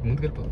ముందుకెళ్ళిపో.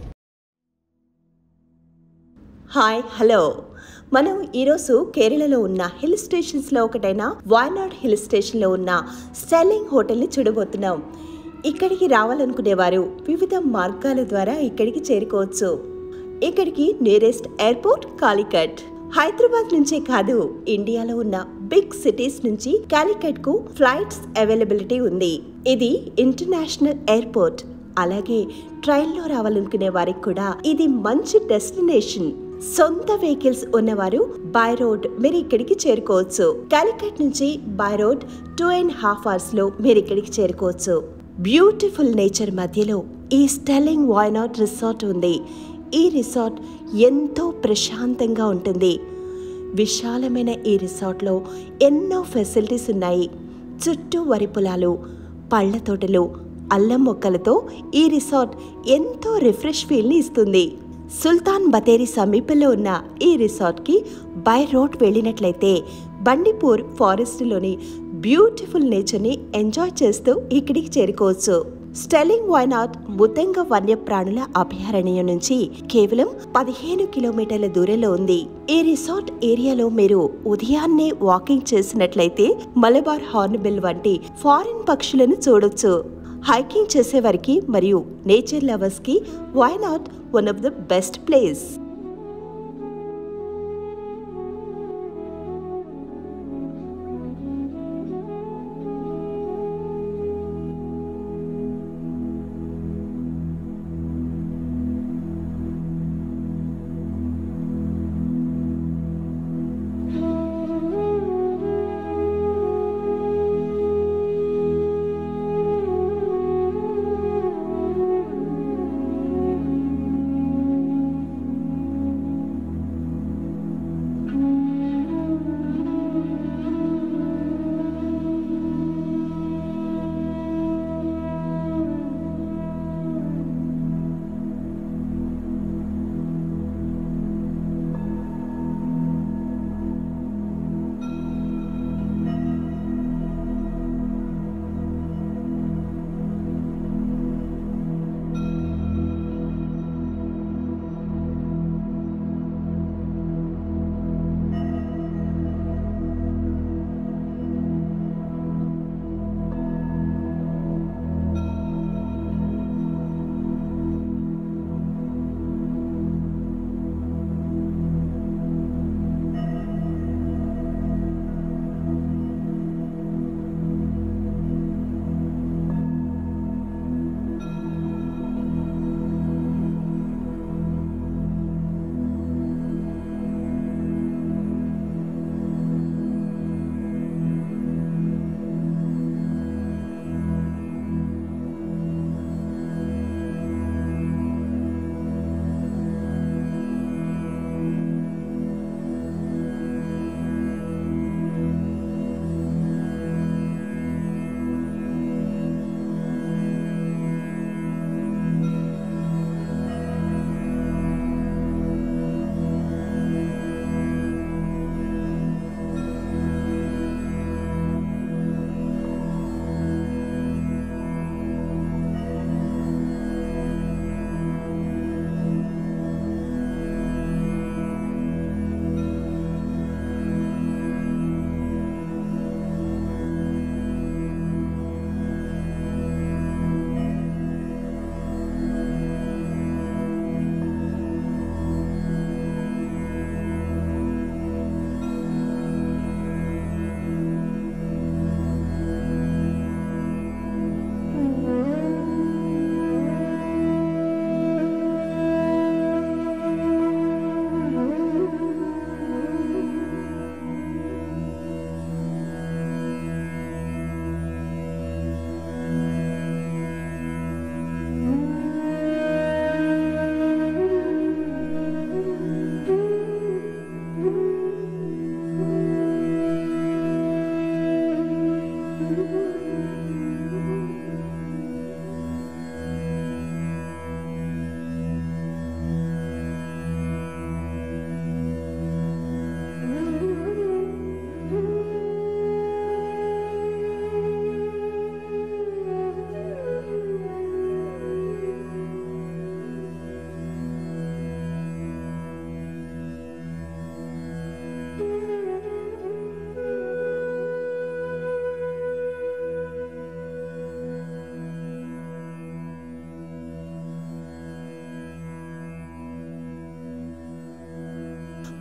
Hi hello, మనం ఈరోజు కేరళలో ఉన్న హిల్ స్టేషన్స్లో ఒకటైన వాయనాడ్ హిల్ స్టేషన్లో ఉన్న స్టెల్లింగ్ హోటల్ని చూడబోతున్నాం. ఇక్కడికి రావాలనుకునేవారు వివిధ మార్గాల ద్వారా ఇక్కడికి చేరుకోవచ్చు. ఇక్కడికి నియరెస్ట్ ఎయిర్పోర్ట్ కాలికట్. హైదరాబాద్ నుంచే కాదు, ఇండియాలో ఉన్న బిగ్ సిటీస్ నుంచి కాలికట్ కు ఫ్లైట్స్ అవైలబిలిటీ ఉంది. ఇది ఇంటర్నేషనల్ ఎయిర్పోర్ట్. అలాగే ట్రైన్లో రావాలనుకునే వారికి కూడా ఇది మంచి డెస్టినేషన్. సొంత వెహికల్స్ ఉన్నవారు బై రోడ్ మీరు ఇక్కడికి చేరుకోవచ్చు. కాలికట్ నుంచి బై రోడ్ 2.5 hours లో మీరు ఇక్కడికి చేరుకోవచ్చు. బ్యూటిఫుల్ నేచర్ మధ్యలో ఈ స్టెల్లింగ్ వాయనాడ్ రిసార్ట్ ఉంది. ఈ రిసార్ట్ ఎంతో ప్రశాంతంగా ఉంటుంది. విశాలమైన ఈ రిసార్ట్లో ఎన్నో ఫెసిలిటీస్ ఉన్నాయి. చుట్టూ వరి పొలాలు, పళ్ళ తోటలు, అల్లం మొక్కలతో ఈ రిసార్ట్ ఎంతో రిఫ్రెష్ ఫీల్ని ఇస్తుంది. సుల్తాన్ బతేరి సమీపంలో ఉన్న ఈ రిసార్ట్కి బై రోడ్ వెళ్ళినట్లయితే బండిపూర్ ఫారెస్ట్లోని బ్యూటిఫుల్ నేచర్ని ఎంజాయ్ చేస్తూ ఇక్కడికి చేరుకోవచ్చు. స్టెల్లింగ్ వాయనాడ్ ముతంగ వన్యప్రాణుల అభయారణ్యం నుంచి కేవలం 15 కిలోమీటర్ల దూరంలో ఉంది. ఈ రిసార్ట్ ఏరియాలో మీరు ఉదయాన్నే వాకింగ్ చేసినట్లయితే మలబార్ హార్న్బిల్ వంటి ఫారిన్ పక్షులను చూడొచ్చు. హైకింగ్ చేసేవారికి మరియు నేచర్ లవర్స్ కి Wayanad one of the best place.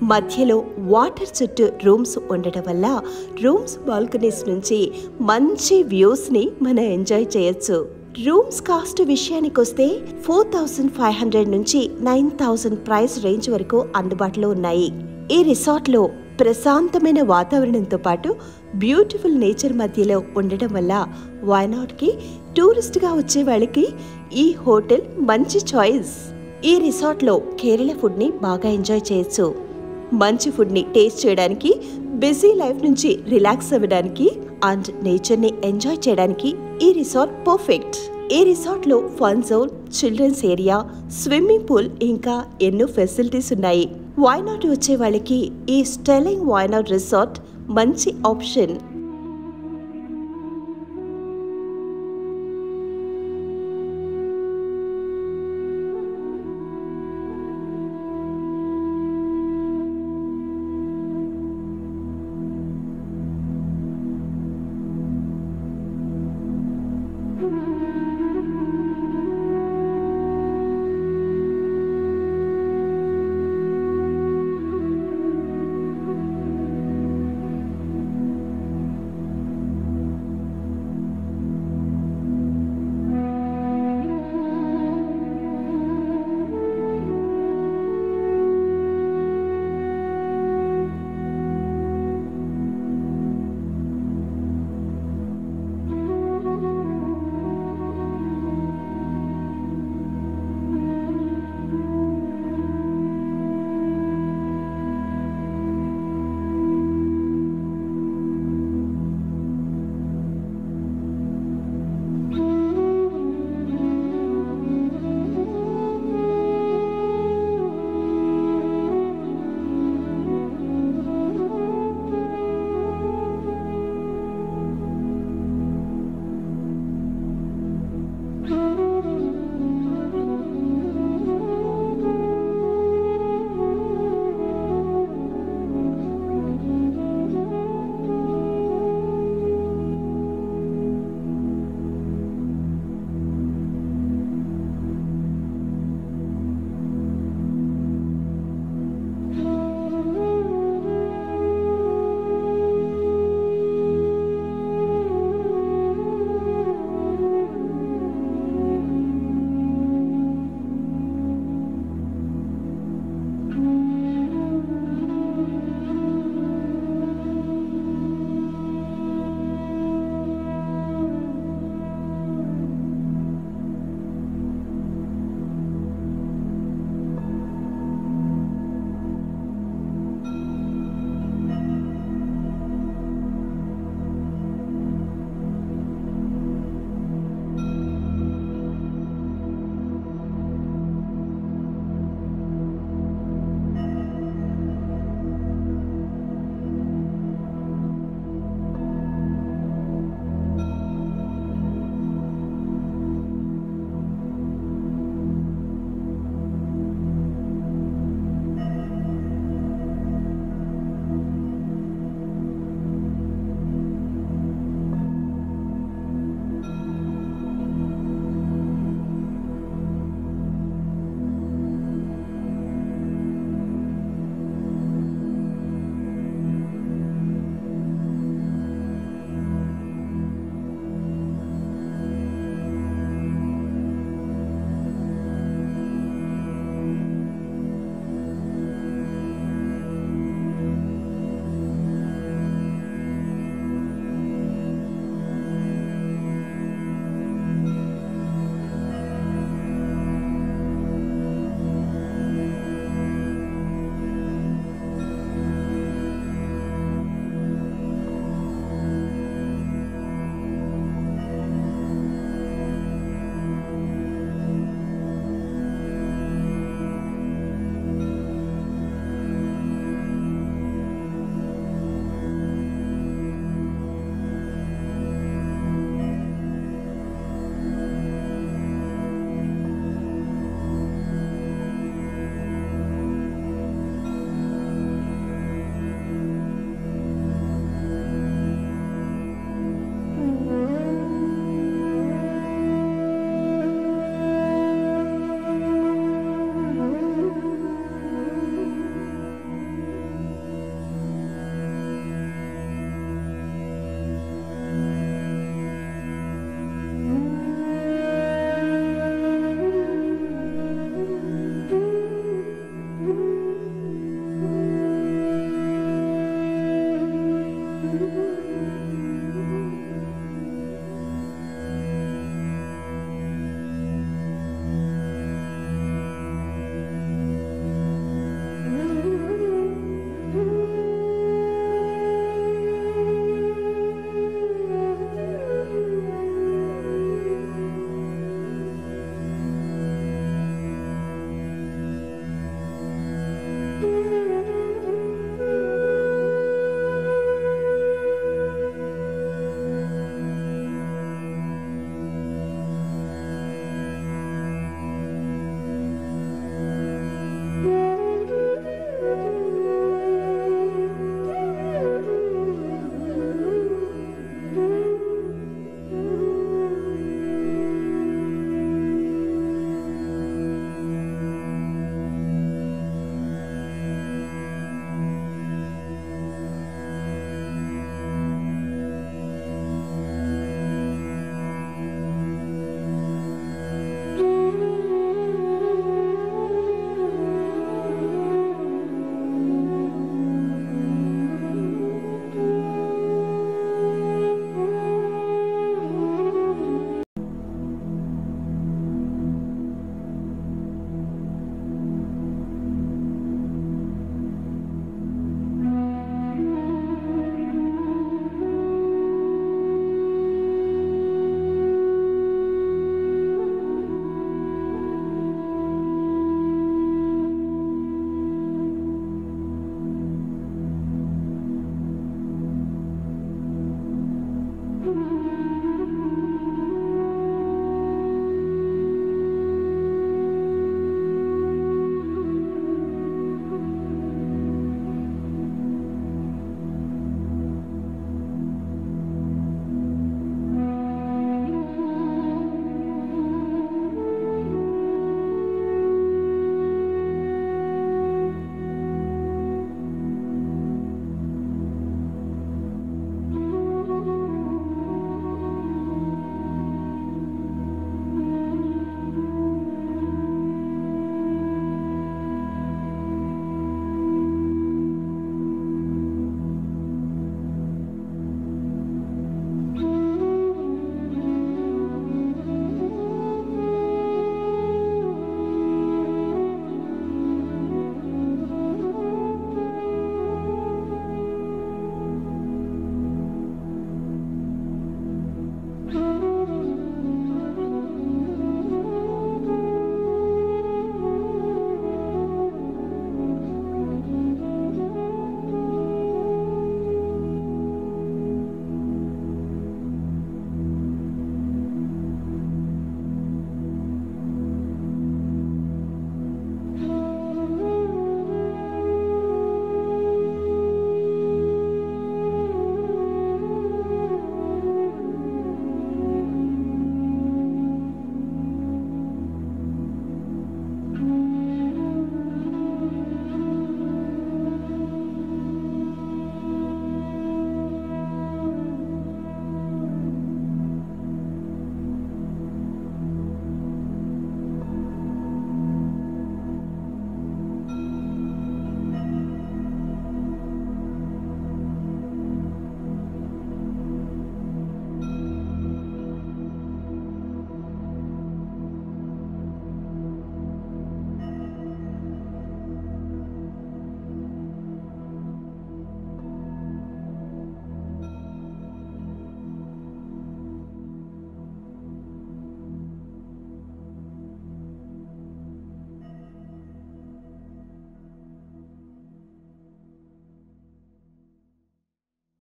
మధ్యలో వాటర్ చుట్టూ రూమ్స్ ఉండటం వల్ల రూమ్స్ బాల్కనీస్ నుంచి మంచి వ్యూస్ని మనం ఎంజాయ్ చేయొచ్చు. రూమ్స్ కాస్ట్ విషయానికి వస్తే 4500 నుంచి 9000 ప్రైస్ రేంజ్ వరకు అందుబాటులో ఉన్నాయి. ఈ రిసార్ట్లో ప్రశాంతమైన వాతావరణంతో పాటు బ్యూటిఫుల్ నేచర్ మధ్యలో ఉండటం వల్ల వయనాడ్కి టూరిస్ట్గా వచ్చే వాళ్ళకి ఈ హోటల్ మంచి చాయిస్. ఈ రిసార్ట్లో కేరళ ఫుడ్ని బాగా ఎంజాయ్ చేయొచ్చు. మంచి ఫుడ్ని టేస్ట్ చేయడానికి, బిజీ లైఫ్ నుంచి రిలాక్స్ అవ్వడానికి అండ్ నేచర్ని ఎంజాయ్ చేయడానికి ఈ రిసార్ట్ పర్ఫెక్ట్. ఈ రిసార్ట్లో fun zone, childrens area, swimming pool ఇంకా ఎన్నో ఫెసిలిటీస్ ఉన్నాయి. వయనాడ్ వచ్చే వాళ్ళకి ఈ స్టెల్లింగ్ వయనాడ్ రిసార్ట్ మంచి ఆప్షన్.